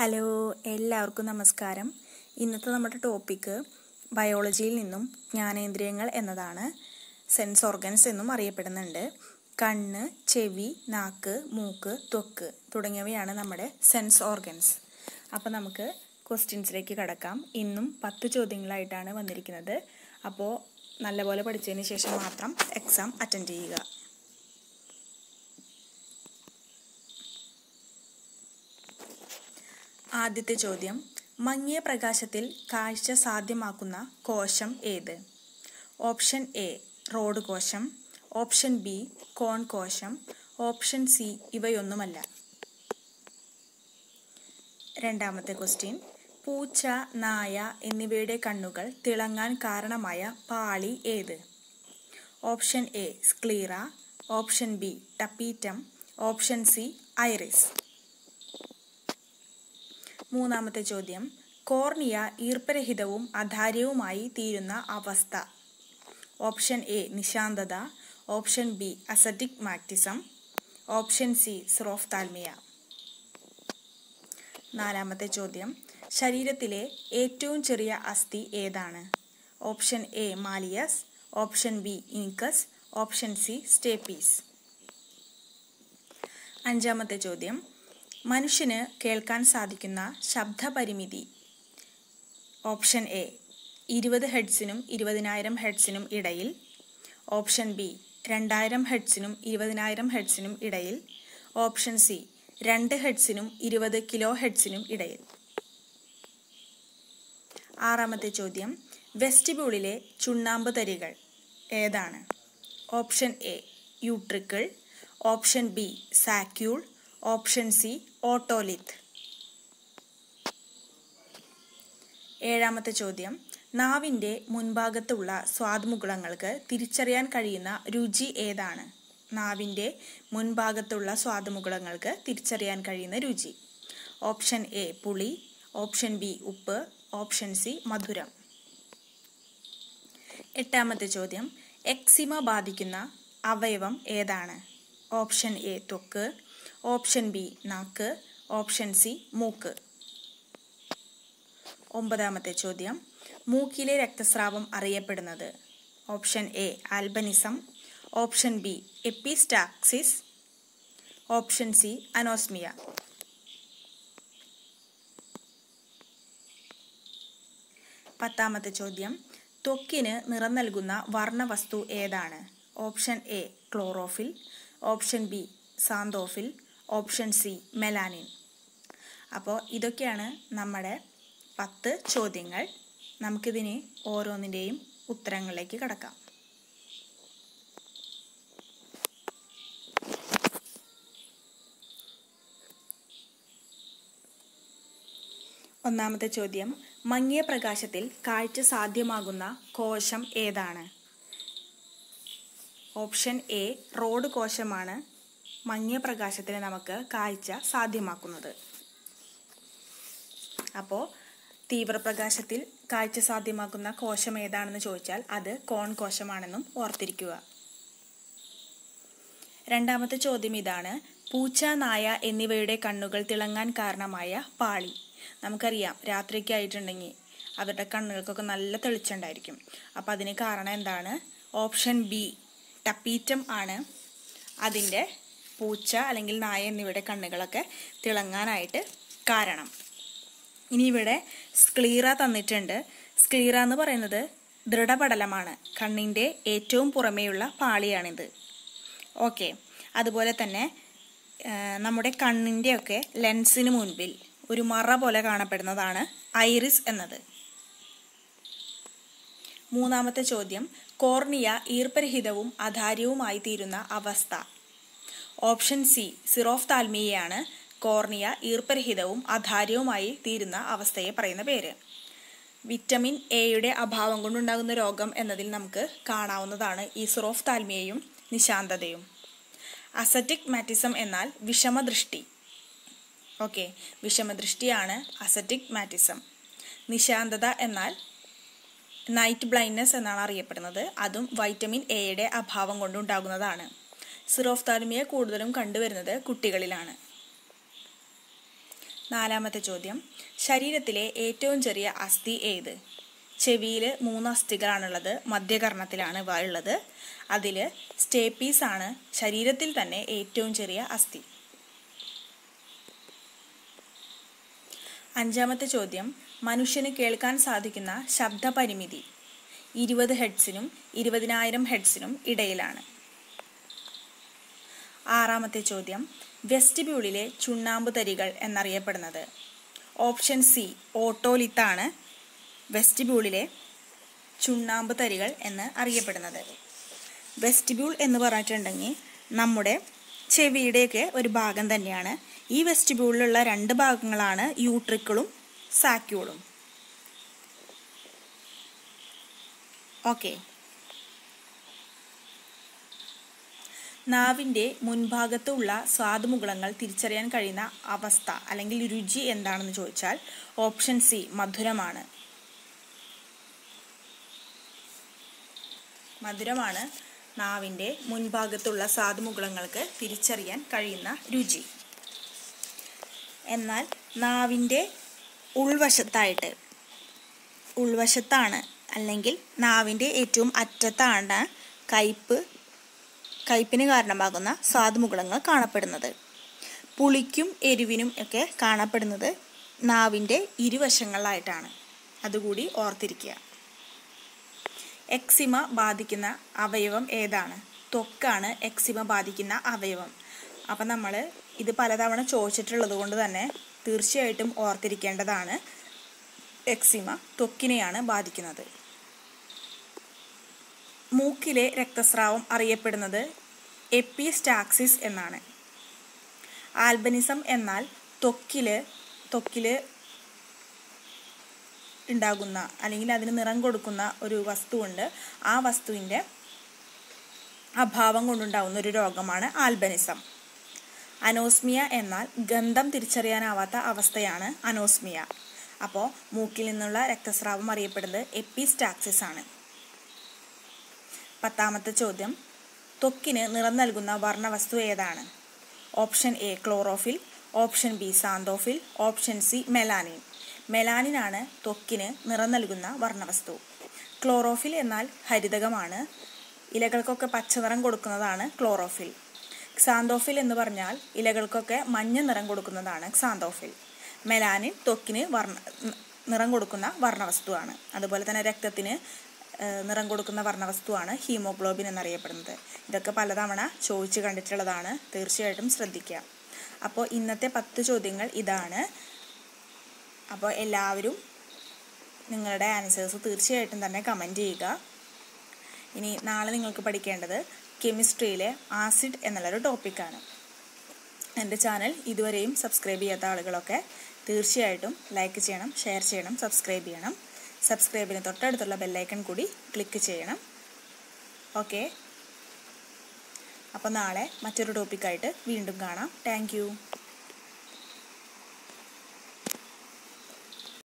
Hello, എല്ലാവർക്കും നമസ്കാരം. ഇന്നത്തെ നമ്മുടെ ടോപ്പിക്ക് ബയോളജിയിൽ നിന്നും ജ്ഞാനേന്ദ്രിയങ്ങൾ എന്നതാണ്. സെൻസ് ഓർഗൻസ് എന്നും അറിയപ്പെടുന്നുണ്ട്. കണ്ണ്, ചെവി, നാക്ക്, മൂക്ക്, ത്വക്ക് തുടങ്ങിയവയാണ് നമ്മുടെ സെൻസ് ഓർഗൻസ്. അപ്പോൾ നമുക്ക് ക്വസ്റ്റ്യൻസിലേക്ക് കടക്കാം. ഇന്നും 10 ചോദ്യങ്ങളായിട്ടാണ് വന്നിരിക്കുന്നത്. അപ്പോൾ നല്ലപോലെ പഠിച്ചതിന് ശേഷം മാത്രം എക്സാം അറ്റൻഡ് ചെയ്യുക. ആദ്യത്തെ ചോദ്യം, മങ്ങിയ പ്രകാശത്തിൽ കാഴ്ച സാധ്യമാക്കുന്ന കോശം ഏത്? ഓപ്ഷൻ എ റോഡ് കോശം, ഓപ്ഷൻ ബി കോൺ കോശം, ഓപ്ഷൻ സി ഇവയൊന്നുമല്ല. രണ്ടാമത്തെ ക്വസ്റ്റ്യൻ, പൂച്ച, നായ എന്നിവയുടെ കണ്ണുകൾ തിളങ്ങാൻ കാരണമായ പാളി ഏത്? Option A sclera, option B tapetum, option C iris. മൂന്നാമത്തെ ചോദ്യം, കോർണിയ ഈർപ്പരഹിതവും അധാര്യവുമായി തീരുന്ന അവസ്ഥ? ഓപ്ഷൻ എ നിശാന്തത, option B astigmatism, option C xerophthalmia. നാലാമത്തെ ചോദ്യം, ശരീരത്തിലെ ഏറ്റവും ചെറിയ അസ്ഥി ഏതാണ്? Option A malleus, option B incus, option C stapes. അഞ്ചാമത്തെ ചോദ്യം, മനുഷ്യന് കേൾക്കാൻ സാധിക്കുന്ന ശബ്ദപരിമിതി? ഓപ്ഷൻ എ 20 ഹെർട്സിനും 20,000 ഹെർട്സിനും ഇടയിൽ, ഓപ്ഷൻ ബി 2000 ഹെർട്സിനും 20,000 ഹെർട്സിനും ഇടയിൽ, ഓപ്ഷൻ സി 2 ഹെർട്സിനും 20 കിലോ ഹെർട്സിനും ഇടയിൽ. ആറാമത്തെ ചോദ്യം, വെസ്റ്റിബ്യൂളിലെ ചുണ്ണാമ്പ് തരികൾ ഏതാണ്? Option A utricle, option B saccule, option C otolith. ഏഴാമത്തെ ചോദ്യം, നാവിൻ്റെ മുൻഭാഗത്തുള്ള സ്വാദുമുകുളങ്ങൾക്ക് തിരിച്ചറിയാൻ കഴിയുന്ന രുചി ഏതാണ്? നാവിൻ്റെ മുൻഭാഗത്തുള്ള സ്വാദുമുകുളങ്ങൾക്ക് തിരിച്ചറിയാൻ കഴിയുന്ന രുചി? ഓപ്ഷൻ എ പുളി, ഓപ്ഷൻ ബി ഉപ്പ്, ഓപ്ഷൻ സി മധുരം. എട്ടാമത്തെ ചോദ്യം, എക്സിമ ബാധിക്കുന്ന അവയവം ഏതാണ്? ഓപ്ഷൻ എ ത്വക്ക്, ഓപ്ഷൻ ബി നാക്ക്, ഓപ്ഷൻ സി മൂക്ക്. ഒമ്പതാമത്തെ ചോദ്യം, മൂക്കിലെ രക്തസ്രാവം അറിയപ്പെടുന്നത്? Option A albinism, option B epistaxis, option C anosmia. പത്താമത്തെ ചോദ്യം, ത്വക്കിന് നിറം നൽകുന്ന വർണ്ണവസ്തു ഏതാണ്? Option A chlorophyll, option B xanthophyll, option C melanin. അപ്പോൾ ഇതൊക്കെയാണ് നമ്മുടെ 10 ചോദ്യങ്ങൾ. നമുക്കിതിന് ഓരോന്നിൻ്റെയും ഉത്തരങ്ങളിലേക്ക് കടക്കാം. ഒന്നാമത്തെ ചോദ്യം, മങ്ങിയ പ്രകാശത്തിൽ കാഴ്ച സാധ്യമാകുന്ന കോശം ഏതാണ്? ഓപ്ഷൻ എ റോഡ് കോശമാണ് മങ്ങിയ പ്രകാശത്തിന് നമുക്ക് കാഴ്ച സാധ്യമാക്കുന്നത്. അപ്പോൾ തീവ്രപ്രകാശത്തിൽ കാഴ്ച സാധ്യമാക്കുന്ന കോശം ഏതാണെന്ന് ചോദിച്ചാൽ അത് കോൺ കോശമാണെന്നും ഓർത്തിരിക്കുക. രണ്ടാമത്തെ ചോദ്യം ഇതാണ്, പൂച്ച, നായ എന്നിവയുടെ കണ്ണുകൾ തിളങ്ങാൻ കാരണമായ പാളി? നമുക്കറിയാം, രാത്രിയൊക്കെ ആയിട്ടുണ്ടെങ്കിൽ അവരുടെ കണ്ണുകൾക്കൊക്കെ നല്ല തെളിച്ചുണ്ടായിരിക്കും. അപ്പോൾ അതിന് കാരണം എന്താണ്? ഓപ്ഷൻ ബി ടപ്പീറ്റം ആണ് അതിൻ്റെ പൂച്ച അല്ലെങ്കിൽ നായ എന്നിവയുടെ കണ്ണുകളൊക്കെ തിളങ്ങാനായിട്ട് കാരണം. ഇനി ഇവിടെ സ്ക്ലീറ തന്നിട്ടുണ്ട്. സ്ക്ലീറ എന്ന് പറയുന്നത് ദൃഢപടലമാണ്. കണ്ണിൻ്റെ ഏറ്റവും പുറമേയുള്ള പാളിയാണിത്. ഓക്കെ, അതുപോലെ തന്നെ നമ്മുടെ കണ്ണിൻ്റെയൊക്കെ ലെൻസിന് മുൻപിൽ ഒരു മറ പോലെ കാണപ്പെടുന്നതാണ് ഐറിസ് എന്നത്. മൂന്നാമത്തെ ചോദ്യം, കോർണിയ ഈർപ്പരഹിതവും അധാര്യവുമായി തീരുന്ന അവസ്ഥ? ഓപ്ഷൻ സി സിറോഫ്താൽമിയയാണ് കോർണിയ ഈർപ്പരഹിതവും അധാര്യവുമായി തീരുന്ന അവസ്ഥയെ പറയുന്ന പേര്. വിറ്റമിൻ എയുടെ അഭാവം കൊണ്ടുണ്ടാകുന്ന രോഗം എന്നതിൽ നമുക്ക് കാണാവുന്നതാണ് ഈ സിറോഫ്താൽമിയയും നിശാന്തതയും. അസറ്റിഗ്മാറ്റിസം എന്നാൽ വിഷമദൃഷ്ടി. ഓക്കെ, വിഷമദൃഷ്ടിയാണ് അസറ്റിഗ്മാറ്റിസം. നിശാന്തത എന്നാൽ നൈറ്റ് ബ്ലൈൻഡ്നെസ് എന്നാണ് അറിയപ്പെടുന്നത്. അതും വൈറ്റമിൻ എയുടെ അഭാവം കൊണ്ടുണ്ടാകുന്നതാണ്. സിറോഫ്താൽമിയ കൂടുതലും കണ്ടുവരുന്നത് കുട്ടികളിലാണ്. നാലാമത്തെ ചോദ്യം, ശരീരത്തിലെ ഏറ്റവും ചെറിയ അസ്ഥി ഏത്? ചെവിയിൽ 3 അസ്ഥികളാണുള്ളത്, മധ്യകർണത്തിലാണ് ഇവ ഉള്ളത്. അതിൽ സ്റ്റേപ്പീസ് ആണ് ശരീരത്തിൽ തന്നെ ഏറ്റവും ചെറിയ അസ്ഥി. അഞ്ചാമത്തെ ചോദ്യം, മനുഷ്യന് കേൾക്കാൻ സാധിക്കുന്ന ശബ്ദപരിമിതി 20 ഹെഡ്സിനും 20,000 ഹെഡ്സിനും ഇടയിലാണ്. ആറാമത്തെ ചോദ്യം, വെസ്റ്റിബ്യൂളിലെ ചുണ്ണാമ്പ് തരികൾ എന്നറിയപ്പെടുന്നത്? ഓപ്ഷൻ സി ഓട്ടോലിത്താണ് വെസ്റ്റിബ്യൂളിലെ ചുണ്ണാമ്പ് തരികൾ എന്ന് അറിയപ്പെടുന്നത്. വെസ്റ്റിബ്യൂൾ എന്ന് പറഞ്ഞിട്ടുണ്ടെങ്കിൽ നമ്മുടെ ചെവിയുടെയൊക്കെ ഒരു ഭാഗം തന്നെയാണ്. ഈ വെസ്റ്റിബ്യൂളിലുള്ള 2 ഭാഗങ്ങളാണ് യൂട്രിക്കിളും സാക്യൂളും. ഓക്കെ. നാവിൻ്റെ മുൻഭാഗത്തുള്ള സ്വാദുമുകുളങ്ങൾ തിരിച്ചറിയാൻ കഴിയുന്ന അവസ്ഥ അല്ലെങ്കിൽ രുചി എന്താണെന്ന് ചോദിച്ചാൽ ഓപ്ഷൻ സി മധുരമാണ്. മധുരമാണ് നാവിൻ്റെ മുൻഭാഗത്തുള്ള സ്വാദുമുകുളങ്ങൾക്ക് തിരിച്ചറിയാൻ കഴിയുന്ന രുചി. എന്നാൽ നാവിൻ്റെ ഉൾവശത്താണ് അല്ലെങ്കിൽ നാവിൻ്റെ ഏറ്റവും അറ്റത്താണ് കയ്പിന് കാരണമാകുന്ന സ്വാദുമുകുളങ്ങൾ കാണപ്പെടുന്നത്. പുളിക്കും എരിവിനും ഒക്കെ കാണപ്പെടുന്നത് നാവിൻ്റെ ഇരുവശങ്ങളിലായിട്ടാണ്. അതുകൂടി ഓർത്തിരിക്കുക. എക്സിമ ബാധിക്കുന്ന അവയവം ഏതാണ്? ത്വക്കാണ് എക്സിമ ബാധിക്കുന്ന അവയവം. അപ്പം നമ്മൾ ഇത് പലതവണ ചോദിച്ചിട്ടുള്ളത് കൊണ്ട് തന്നെ തീർച്ചയായിട്ടും ഓർത്തിരിക്കേണ്ടതാണ്. എക്സിമ ത്വക്കിനെയാണ് ബാധിക്കുന്നത്. മൂക്കിലെ രക്തസ്രാവം അറിയപ്പെടുന്നത് എപ്പിസ്റ്റാക്സിസ് എന്നാണ്. ആൽബനിസം എന്നാൽ ത്വക്കില് ഉണ്ടാകുന്ന അല്ലെങ്കിൽ അതിന് നിറം കൊടുക്കുന്ന ഒരു വസ്തുവുണ്ട്. ആ വസ്തുവിൻ്റെ അഭാവം കൊണ്ടുണ്ടാകുന്ന ഒരു രോഗമാണ് ആൽബനിസം. അനോസ്മിയ എന്നാൽ ഗന്ധം തിരിച്ചറിയാനാവാത്ത അവസ്ഥയാണ് അനോസ്മിയ. അപ്പോൾ മൂക്കിൽ നിന്നുള്ള രക്തസ്രാവം അറിയപ്പെടുന്നത് എപ്പിസ്റ്റാക്സിസ് ആണ്. 10ാമത്തെ ചോദ്യം, ത്വക്കിന് നിറം നൽകുന്ന വർണ്ണവസ്തു ഏതാണ്? Option A chlorophyll, option B xanthophyll, option C melanin. മെലാനിനാണ് ത്വക്കിന് നിറം നൽകുന്ന വർണ്ണവസ്തു. ക്ലോറോഫിൽ എന്നാൽ ഹരിതകമാണ്. ഇലകൾക്കൊക്കെ പച്ചനിറം കൊടുക്കുന്നതാണ് ക്ലോറോഫിൽ. ക്സാന്തോഫിൽ എന്ന് പറഞ്ഞാൽ ഇലകൾക്കൊക്കെ മഞ്ഞ നിറം കൊടുക്കുന്നതാണ് ക്സാന്തോഫിൽ. മെലാനിൻ ത്വക്കിന് നിറം കൊടുക്കുന്ന വർണ്ണവസ്തുവാണ്. അതുപോലെ തന്നെ രക്തത്തിന് നിറം കൊടുക്കുന്ന വർണ്ണവസ്തുവാണ് ഹീമോഗ്ലോബിൻ എന്നറിയപ്പെടുന്നത്. ഇതൊക്കെ പലതവണ ചോദിച്ചു കണ്ടിട്ടുള്ളതാണ്. തീർച്ചയായിട്ടും ശ്രദ്ധിക്കുക. അപ്പോൾ ഇന്നത്തെ 10 ചോദ്യങ്ങൾ ഇതാണ്. അപ്പോൾ എല്ലാവരും നിങ്ങളുടെ ആൻസേഴ്സ് തീർച്ചയായിട്ടും തന്നെ കമൻറ്റ് ചെയ്യുക. ഇനി നാളെ നിങ്ങൾക്ക് പഠിക്കേണ്ടത് കെമിസ്ട്രിയിലെ ആസിഡ് എന്നുള്ളൊരു ടോപ്പിക്കാണ്. എൻ്റെ ചാനൽ ഇതുവരെയും സബ്സ്ക്രൈബ് ചെയ്യാത്ത ആളുകളൊക്കെ തീർച്ചയായിട്ടും ലൈക്ക് ചെയ്യണം, ഷെയർ ചെയ്യണം, സബ്സ്ക്രൈബ് ചെയ്യണം. സബ്സ്ക്രൈബിന് തൊട്ടടുത്തുള്ള ബെല്ലൈക്കൺ കൂടി ക്ലിക്ക് ചെയ്യണം. ഓക്കെ. അപ്പോൾ നാളെ മറ്റൊരു ടോപ്പിക്കായിട്ട് വീണ്ടും കാണാം. Thank U.